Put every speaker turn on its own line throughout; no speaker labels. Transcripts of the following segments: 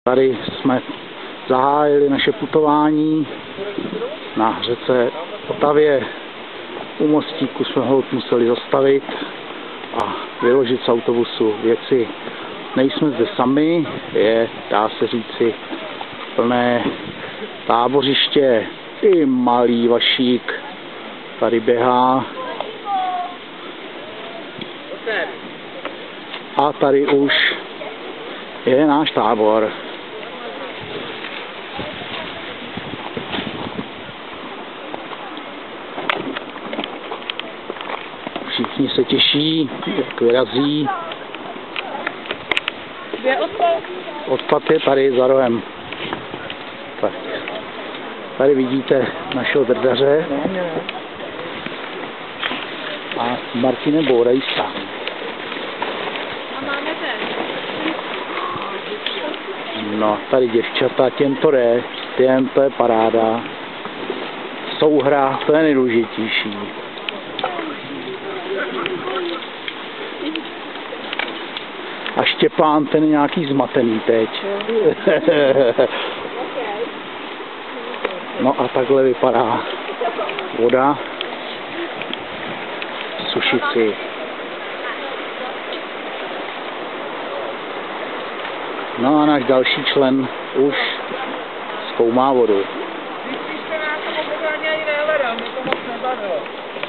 Tady jsme zahájili naše putování na řece Otavě. U mostíku jsme holt museli zastavit a vyložit z autobusu věci. Nejsme zde sami, je, dá se říci, plné tábořiště. I malý Vašík tady běhá. A tady už je náš tábor. Všichni se těší, jak vyrazí.
Kde odpad?
Odpad je tady za rohem. Tak. Tady vidíte našeho drdaře. A s Martinem bourají sám.
A máme ten.
No, tady děvčata, těm to jde, těm to je paráda. Souhra, to je nejdůležitější. A Štěpán, ten je nějaký zmatený teď. No a takhle vypadá voda v Sušici. No a náš další člen už zkoumá vodu.
Když jste nás to pořádně ani nehledal, mě to moc nebavilo.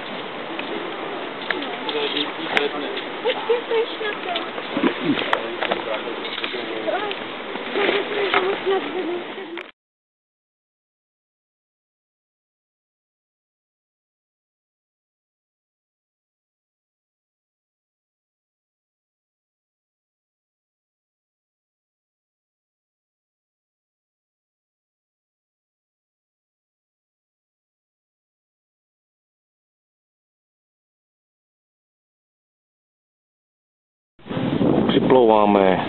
Připlouváme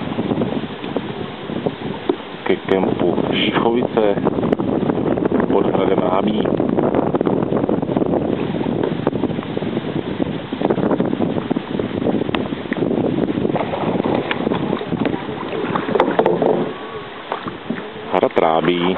ke kempu Šíchovice pod hradem Rábí. Hrad Rábí.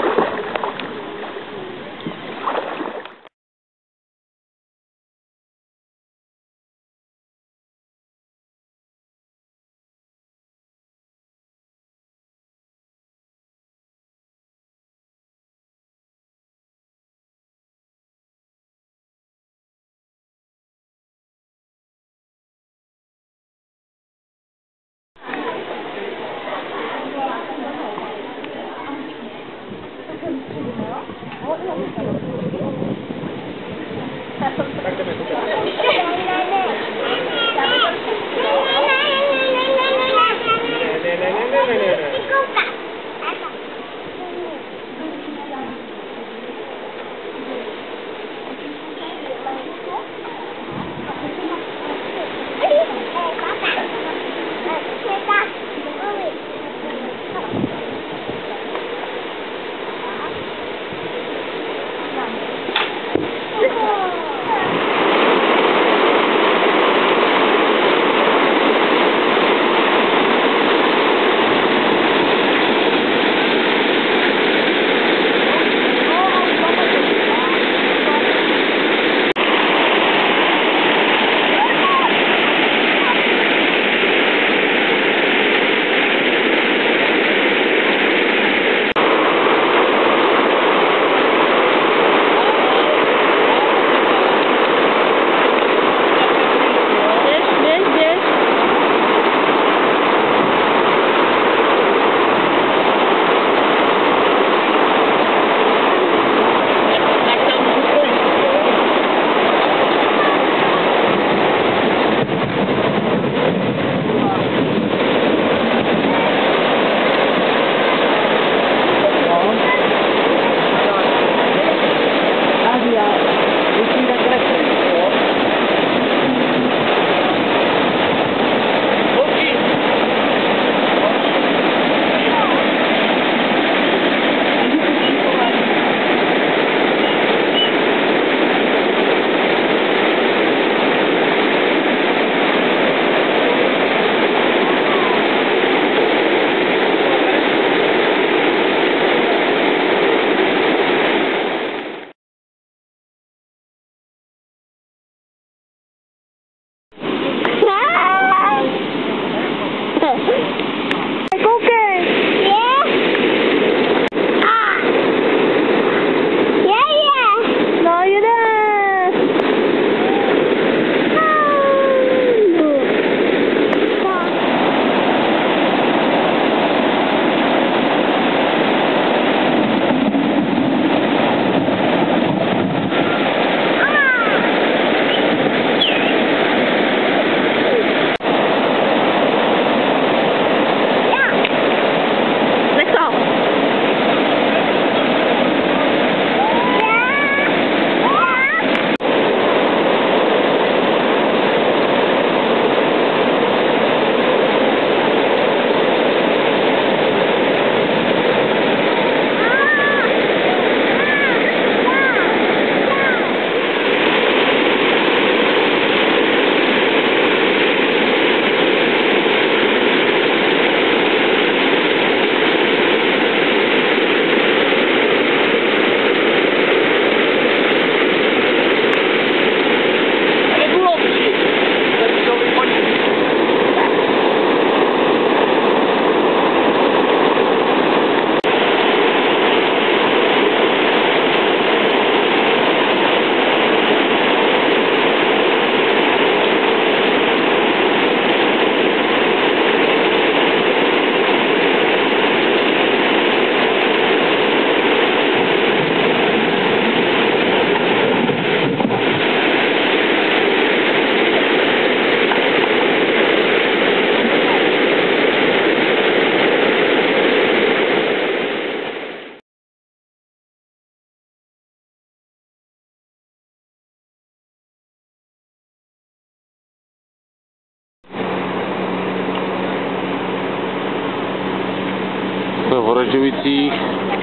zase v Horažďovicích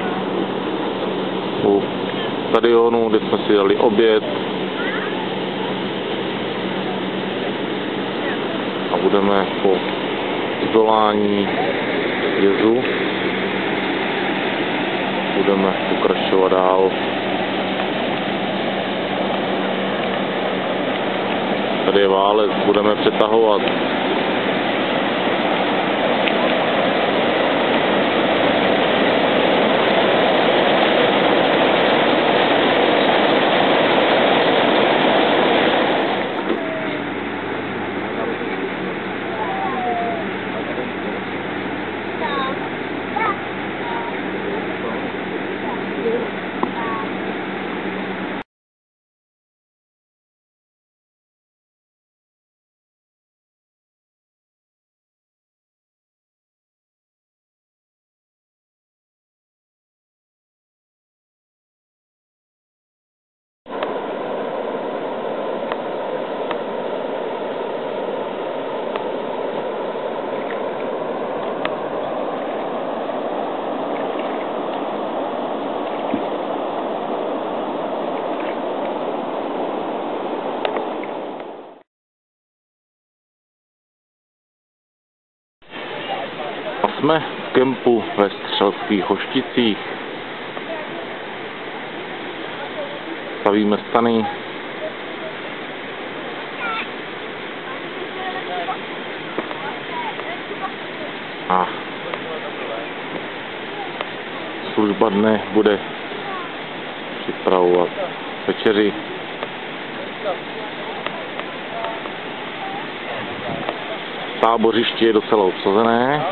u stadionu, kde jsme si dali oběd a budeme po zdolání jezu budeme pokračovat dál. Tady je válec, budeme přetahovat. Jsme v kempu ve Střelských Hošticích. Stavíme stany. A služba dne bude připravovat večeři. Tábořiště je docela obsazené.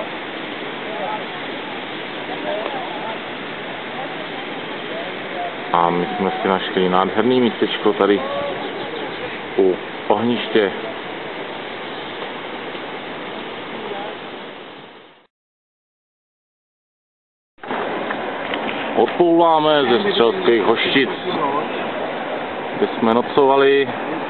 A my jsme si našli nádherný místečko tady u ohniště. Odplouváme ze Střelských Hoštic, kde jsme nocovali.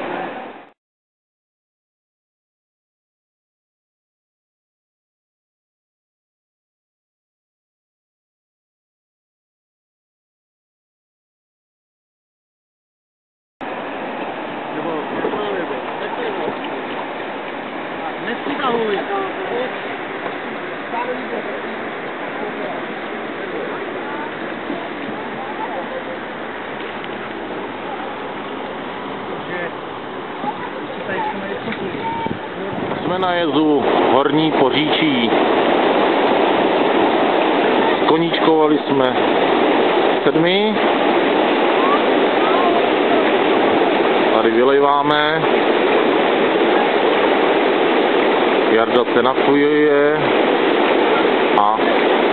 Jsme na jezu Horní Poříčí. Koníčkovali jsme 7. Tady vylejváme. Jarda se napojuje a